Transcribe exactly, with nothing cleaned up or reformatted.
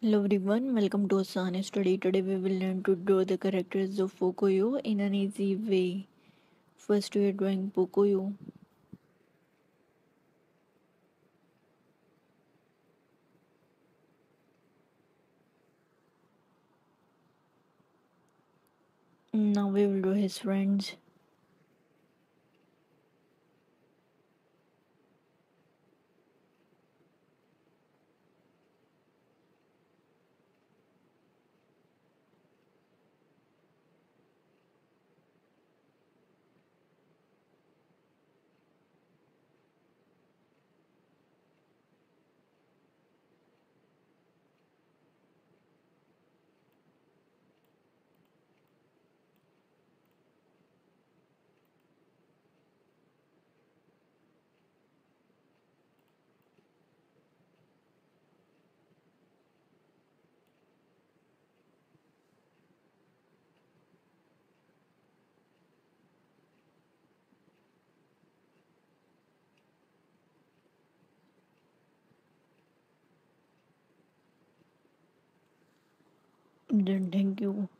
Hello everyone, welcome to Asan Study. Today we will learn to draw the characters of Pocoyo in an easy way. First we are drawing Pocoyo. Now we will draw his friends. Then thank you.